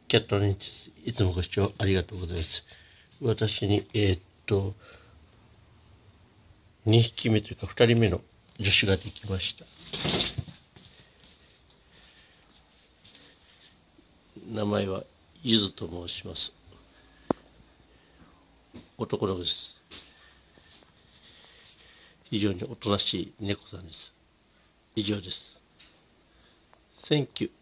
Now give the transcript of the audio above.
キャットの日です。いつもご視聴ありがとうございます。私に、2匹目というか2人目の助手ができました。名前はゆずと申します。男の子です。非常におとなしい猫さんです。以上です。Thank you.